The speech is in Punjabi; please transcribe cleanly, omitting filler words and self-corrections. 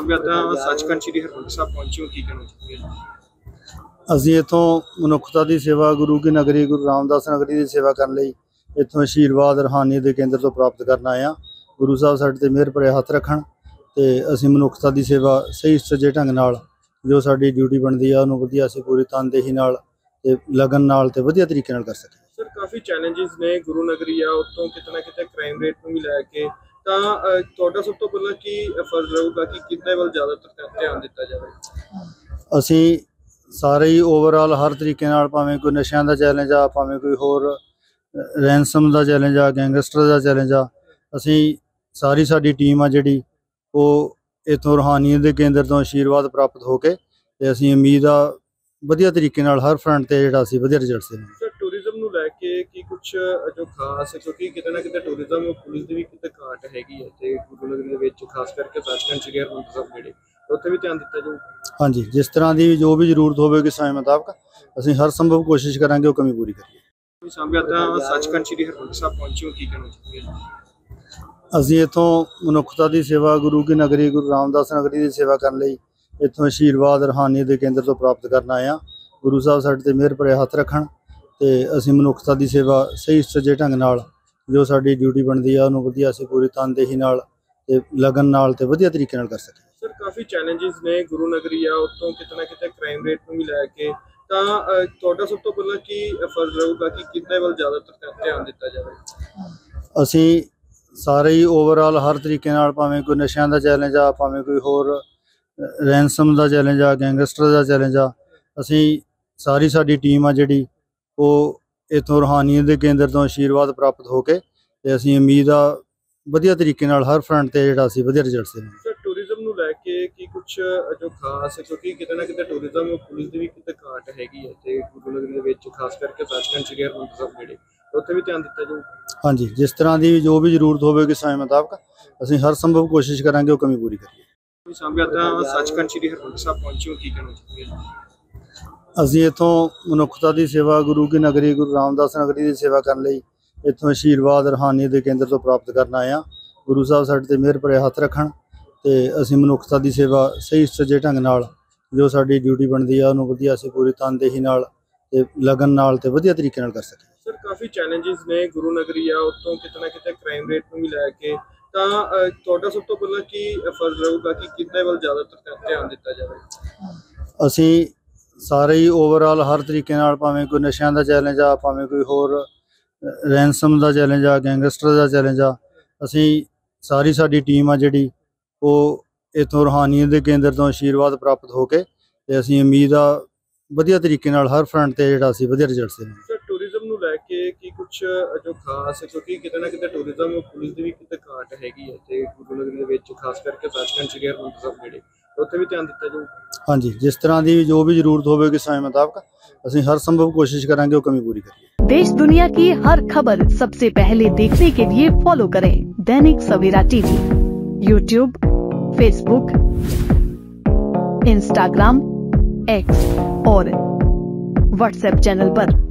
ਸਮੇਂ ਤਾਂ ਸੱਚਖੰਡ ਸ੍ਰੀ ਹਰਿਮੰਦਰ ਸਾਹਿਬ ਪਹੁੰਚੇ ਹੋ, ਕੀ ਕਹਿਣਾ ਚਾਹੁੰਦੇ? ਅਸੀਂ ਇੱਥੋਂ ਮਨੁੱਖਤਾ ਦੀ ਸੇਵਾ, ਗੁਰੂ ਕੀ ਨਗਰੀ ਗੁਰੂ ਰਾਮਦਾਸ ਨਗਰੀ ਦੀ ਸੇਵਾ ਕਰਨ ਲਈ ਇੱਥੋਂ ਆਸ਼ੀਰਵਾਦ ਰੂਹਾਨੀ ਦੇ ਕੇਂਦਰ ਤੋਂ ਪ੍ਰਾਪਤ ਕਰਨ ਆਏ ਹਾਂ। ਗੁਰੂ ਸਾਹਿਬ ਸਾਡੇ ਤੇ ਮਿਹਰ ਭਰੇ ਹੱਥ ਰੱਖਣ ਤੇ ਅਸੀਂ ਮਨੁੱਖਤਾ ਦੀ ਸੇਵਾ ਸਹੀ ਸੁਚੱਜੇ ਢੰਗ ਨਾਲ ਜੋ ਸਾਡੀ ਡਿਊਟੀ ਬਣਦੀ ਆ ਉਹਨੂੰ ਵਧੀਆ ਅਸੀਂ ਪੂਰੀ ਤਨਦੇਹੀ ਨਾਲ ਤੇ ਲਗਨ ਨਾਲ ਤੇ ਵਧੀਆ ਤਰੀਕੇ ਨਾਲ ਕਰ ਸਕੀਏ। ਸਰ, ਕਾਫੀ ਚੈਲੰਜਸ ਨੇ, ਗੁਰੂ ਨਗਰੀ ਆ ਉਤੋਂ ਕਿਤੇ ਨਾ ਕਿਤੇ ਕ੍ਰਾਈਮ ਰੇਟ ਨੂੰ ਵੀ ਲੈ ਕੇ, ਤਾਂ ਤੁਹਾਡਾ ਸਭ ਤੋਂ ਪਹਿਲਾਂ ਕੀ ਫਰਜ਼ ਰਹੂਗਾ ਕਿ ਕਿੱਦਾਂ ਵੱਲ ਜ਼ਿਆਦਾਤਰ ਧਿਆਨ ਦਿੱਤਾ ਜਾਵੇ? ਅਸੀਂ ਸਾਰੇ ਹੀ ਓਵਰਆਲ ਹਰ ਤਰੀਕੇ ਨਾਲ, ਭਾਵੇਂ ਕੋਈ ਨਸ਼ਿਆਂ ਦਾ ਚੈਲੰਜ ਆ, ਭਾਵੇਂ ਕੋਈ ਹੋਰ ਰੈਂਸਮ ਦਾ ਚੈਲੰਜ ਆ, ਗੈਂਗਸਟਰ ਦਾ ਚੈਲੰਜ ਆ, ਅਸੀਂ ਸਾਰੀ ਸਾਡੀ ਟੀਮ ਆ ਜਿਹੜੀ ਉਹ ਇੱਥੋਂ ਰੂਹਾਨੀਅਤ ਦੇ ਕੇਂਦਰ ਤੋਂ ਆਸ਼ੀਰਵਾਦ ਪ੍ਰਾਪਤ ਹੋ ਕੇ ਤੇ ਅਸੀਂ ਉਮੀਦ ਆ ਵਧੀਆ ਤਰੀਕੇ ਨਾਲ ਹਰ ਫਰੰਟ ਤੇ ਜਿਹੜਾ ਅਸੀਂ ਵਧੀਆ ਰਿਜ਼ਲਟਸ ਦੇਵਾਂਗੇ। ਸਰ, ਟੂਰਿਜ਼ਮ ਨੂੰ ਲੈ ਕੇ ਕੀ ਕੁਝ ਜੋ ਖਾਸ, ਕਿਉਂਕਿ ਕਿਤੇ ਨਾ ਕਿਤੇ ਟੂਰਿਜ਼ਮ ਪੁਲਿਸ ਦੀ ਵੀ ਕਿਤੇ ਘਾਟ ਹੈਗੀ ਹੈ ਤੇ ਗੁਰੂ ਨਗਰੀ ਦੇ ਵਿੱਚ ਖਾਸ ਕਰਕੇ ਸੱਚਖੰਡ ਸ੍ਰੀ ਹਰਿਮੰਦਰ ਸਾਹਿਬ ਨੇੜੇ ਉੱਥੇ ਵੀ ਧਿਆਨ ਦਿੱਤਾ ਜਾਊ? ਹਾਂਜੀ, ਜਿਸ ਤਰ੍ਹਾਂ ਦੀ ਜੋ ਵੀ ਜ਼ਰੂਰਤ ਹੋਵੇਗੀ ਸਮੇਂ ਮੁਤਾਬਕ ਅਸੀਂ ਹਰ ਸੰਭਵ ਕੋਸ਼ਿਸ਼ ਕਰਾਂਗੇ ਉਹ ਕਮੀ ਪੂਰੀ ਕਰੀਏ। ਸਮੇਂ ਤਾਂ ਸੱਚਖੰਡ ਸ੍ਰੀ ਹਰਿਮੰਦਰ ਸਾਹਿਬ ਪਹੁੰਚੇ ਹੋ, ਕੀ ਕਹਿਣਾ ਚਾਹੁੰਦੇ? ਅਸੀਂ ਇੱਥੋਂ ਮਨੁੱਖਤਾ ਦੀ ਸੇਵਾ, ਗੁਰੂ ਕੀ ਨਗਰੀ ਗੁਰੂ ਰਾਮਦਾਸ ਨਗਰੀ ਦੀ ਸੇਵਾ ਕਰਨ ਲਈ ਇੱਥੋਂ ਆਸ਼ੀਰਵਾਦ ਰੂਹਾਨੀ ਦੇ ਕੇਂਦਰ ਤੋਂ ਪ੍ਰਾਪਤ ਕਰਨ ਆਏ ਹਾਂ। ਗੁਰੂ ਸਾਹਿਬ ਸਾਡੇ ਤੇ ਮਿਹਰ ਭਰੇ ਹੱਥ ਰੱਖਣ ਤੇ ਅਸੀਂ ਮਨੁੱਖਤਾ ਦੀ ਸੇਵਾ ਸਹੀ ਸੁਚੱਜੇ ਢੰਗ ਨਾਲ ਜੋ ਸਾਡੀ ਡਿਊਟੀ ਬਣਦੀ ਆ ਉਹਨੂੰ ਵਧੀਆ ਅਸੀਂ ਪੂਰੀ ਤਨਦੇਹੀ ਨਾਲ ਤੇ ਲਗਨ ਨਾਲ ਤੇ ਵਧੀਆ ਤਰੀਕੇ ਨਾਲ ਕਰ ਸਕੀਏ। ਸਰ, ਕਾਫੀ ਚੈਲੰਜਸ ਨੇ, ਗੁਰੂ ਨਗਰੀ ਆ ਉਤੋਂ ਕਿਤੇ ਨਾ ਕਿਤੇ ਕ੍ਰਾਈਮ ਰੇਟ ਨੂੰ ਵੀ ਲੈ ਕੇ, ਤਾਂ ਤੁਹਾਡਾ ਸਭ ਤੋਂ ਪਹਿਲਾਂ ਕੀ ਫਰਜ਼ ਰਹੂਗਾ ਕਿ ਕਿੱਦਾਂ ਵੱਲ ਜ਼ਿਆਦਾਤਰ ਧਿਆਨ ਦਿੱਤਾ ਜਾਵੇ? ਅਸੀਂ ਸਾਰੇ ਹੀ ਓਵਰਆਲ ਹਰ ਤਰੀਕੇ ਨਾਲ, ਭਾਵੇਂ ਕੋਈ ਨਸ਼ਿਆਂ ਦਾ ਚੈਲੰਜ ਆ, ਭਾਵੇਂ ਕੋਈ ਹੋਰ ਰੈਂਸਮ ਦਾ ਚੈਲੰਜ ਆ, ਗੈਂਗਸਟਰ ਦਾ ਚੈਲੰਜ ਆ, ਅਸੀਂ ਸਾਰੀ ਸਾਡੀ ਟੀਮ ਆ ਜਿਹੜੀ ਉਹ ਇੱਥੋਂ ਰੂਹਾਨੀਅਤ ਦੇ ਕੇਂਦਰ ਤੋਂ ਆਸ਼ੀਰਵਾਦ ਪ੍ਰਾਪਤ ਹੋ ਕੇ ਤੇ ਅਸੀਂ ਉਮੀਦ ਆ ਵਧੀਆ ਤਰੀਕੇ ਨਾਲ ਹਰ ਫਰੰਟ ਤੇ ਜਿਹੜਾ ਅਸੀਂ ਵਧੀਆ ਰਿਜ਼ਲਟਸ ਦੇਵਾਂਗੇ। ਸਰ, ਟੂਰਿਜ਼ਮ ਨੂੰ ਲੈ ਕੇ ਕੀ ਕੁਝ ਜੋ ਖਾਸ, ਕਿਉਂਕਿ ਕਿਤੇ ਨਾ ਕਿਤੇ ਟੂਰਿਜ਼ਮ ਪੁਲਿਸ ਦੀ ਵੀ ਕਿਤੇ ਘਾਟ ਹੈਗੀ ਹੈ ਤੇ ਗੁਰੂ ਨਗਰੀ ਦੇ ਵਿੱਚ ਖਾਸ ਕਰਕੇ ਸੱਚਖੰਡ ਸ੍ਰੀ ਹਰਿਮੰਦਰ ਸਾਹਿਬ ਨੇੜੇ ਉੱਥੇ ਵੀ ਧਿਆਨ ਦਿੱਤਾ ਜਾਊ? ਹਾਂਜੀ, ਜਿਸ ਤਰ੍ਹਾਂ ਦੀ ਜੋ ਵੀ ਜ਼ਰੂਰਤ ਹੋਵੇਗੀ ਸਮੇਂ ਮੁਤਾਬਕ ਅਸੀਂ ਹਰ ਸੰਭਵ ਕੋਸ਼ਿਸ਼ ਕਰਾਂਗੇ ਉਹ ਕਮੀ ਪੂਰੀ ਕਰੀਏ। ਸਮੇਂ ਤਾਂ ਸੱਚਖੰਡ ਸ੍ਰੀ ਹਰਿਮੰਦਰ ਸਾਹਿਬ ਪਹੁੰਚੇ ਹੋ, ਕੀ ਕਹਿਣਾ ਚਾਹੁੰਦੇ? ਅਸੀਂ ਇੱਥੋਂ ਮਨੁੱਖਤਾ ਦੀ ਸੇਵਾ, ਗੁਰੂ ਕੀ ਨਗਰੀ ਗੁਰੂ ਰਾਮਦਾਸ ਨਗਰੀ ਦੀ ਸੇਵਾ ਕਰਨ ਲਈ ਇੱਥੋਂ ਆਸ਼ੀਰਵਾਦ ਰੂਹਾਨੀ ਦੇ ਕੇਂਦਰ ਤੋਂ ਪ੍ਰਾਪਤ ਕਰਨ ਆਏ ਹਾਂ। ਗੁਰੂ ਸਾਹਿਬ ਸਾਡੇ ਤੇ ਮਿਹਰ ਭਰੇ ਹੱਥ ਰੱਖਣ ਤੇ ਅਸੀਂ ਮਨੁੱਖਤਾ ਦੀ ਸੇਵਾ ਸਹੀ ਸੁਚੱਜੇ ਢੰਗ ਨਾਲ ਜੋ ਸਾਡੀ ਡਿਊਟੀ ਬਣਦੀ ਆ ਉਹਨੂੰ ਵਧੀਆ ਅਸੀਂ ਪੂਰੀ ਤਨਦੇਹੀ ਨਾਲ ਤੇ ਲਗਨ ਨਾਲ ਤੇ ਵਧੀਆ ਤਰੀਕੇ ਨਾਲ ਕਰ ਸਕੀਏ। ਸਰ, ਕਾਫੀ ਚੈਲੰਜਸ ਨੇ, ਗੁਰੂ ਨਗਰੀ ਆ ਉਤੋਂ ਕਿਤੇ ਨਾ ਕਿਤੇ ਕ੍ਰਾਈਮ ਰੇਟ ਨੂੰ ਵੀ ਲੈ ਕੇ, ਤਾਂ ਤੁਹਾਡਾ ਸਭ ਤੋਂ ਪਹਿਲਾਂ ਕੀ ਫਰਜ਼ ਰਹੂਗਾ ਕਿ ਕਿੱਦਾਂ ਵੱਲ ਜ਼ਿਆਦਾਤਰ ਧਿਆਨ ਦਿੱਤਾ ਜਾਵੇ? ਅਸੀਂ ਸਾਰੇ ਹੀ ਓਵਰਆਲ ਹਰ ਤਰੀਕੇ ਨਾਲ, ਭਾਵੇਂ ਕੋਈ ਨਸ਼ਿਆਂ ਦਾ ਚੈਲੰਜ ਆ, ਭਾਵੇਂ ਕੋਈ ਹੋਰ ਰੈਂਸਮ ਦਾ ਚੈਲੰਜ ਆ, ਗੈਂਗਸਟਰ ਦਾ ਚੈਲੰਜ ਆ, ਅਸੀਂ ਸਾਰੀ ਸਾਡੀ ਟੀਮ ਆ ਜਿਹੜੀ ਉਹ ਇੱਥੋਂ ਰੂਹਾਨੀਅਤ ਦੇ ਕੇਂਦਰ ਤੋਂ ਆਸ਼ੀਰਵਾਦ ਪ੍ਰਾਪਤ ਹੋ ਕੇ ਤੇ ਅਸੀਂ ਉਮੀਦ ਆ ਵਧੀਆ ਤਰੀਕੇ ਨਾਲ ਹਰ ਫਰੰਟ ਤੇ ਜਿਹੜਾ ਅਸੀਂ ਵਧੀਆ ਰਿਜ਼ਲਟਸ ਦੇਵਾਂਗੇ। ਸਰ, ਟੂਰਿਜ਼ਮ ਨੂੰ ਲੈ ਕੇ ਕੀ ਕੁਝ ਜੋ ਖਾਸ, ਕਿਉਂਕਿ ਕਿਤੇ ਨਾ ਕਿਤੇ ਟੂਰਿਜ਼ਮ ਪੁਲਿਸ ਦੀ ਵੀ ਕਿਤੇ ਘਾਟ ਹੈਗੀ ਹੈ ਤੇ ਗੁਰੂ ਨਗਰੀ ਦੇ ਵਿੱਚ ਖਾਸ ਕਰਕੇ ਸੱਚਖੰਡ ਸ੍ਰੀ ਹਰਿਮੰਦਰ ਸਾਹਿਬ ਨੇੜੇ ਉੱਥੇ ਵੀ ਧਿਆਨ ਦਿੱਤਾ ਜਾਊ? ਹਾਂਜੀ, ਜਿਸ ਤਰ੍ਹਾਂ ਦੀ ਜੋ ਵੀ ਜ਼ਰੂਰਤ होगी समय मुताबिक ਅਸੀਂ हर संभव कोशिश करेंगे वो कमी पूरी करिए। देश दुनिया की हर खबर सबसे पहले देखने के लिए फॉलो करें Dainik Savera TV, YouTube, Facebook, Instagram, X और व्हाट्सएप चैनल पर।